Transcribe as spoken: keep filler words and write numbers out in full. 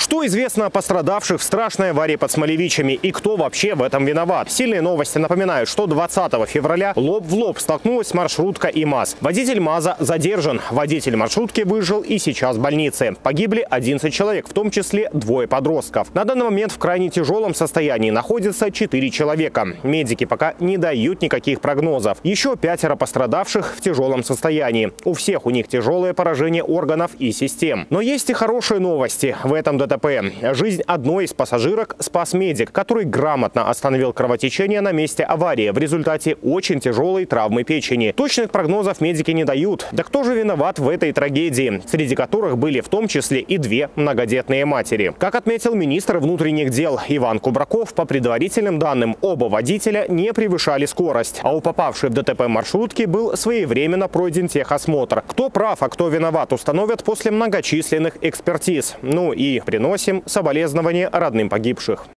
Что известно о пострадавших в страшной аварии под Смолевичами и кто вообще в этом виноват? Сильные новости напоминают, что двадцатого февраля лоб в лоб столкнулась маршрутка и МАЗ. Водитель МАЗа задержан. Водитель маршрутки выжил и сейчас в больнице. Погибли одиннадцать человек, в том числе двое подростков. На данный момент в крайне тяжелом состоянии находится четыре человека. Медики пока не дают никаких прогнозов. Еще пятеро пострадавших в тяжелом состоянии. У всех у них тяжелое поражение органов и систем. Но есть и хорошие новости в этом ДТП. Жизнь одной из пассажирок спас медик, который грамотно остановил кровотечение на месте аварии в результате очень тяжелой травмы печени. Точных прогнозов медики не дают. Да кто же виноват в этой трагедии, среди которых были в том числе и две многодетные матери? Как отметил министр внутренних дел Иван Кубраков, по предварительным данным, оба водителя не превышали скорость, а у попавшей в ДТП маршрутки был своевременно пройден техосмотр. Кто прав, а кто виноват, установят после многочисленных экспертиз. Ну и приносим соболезнования родным погибших.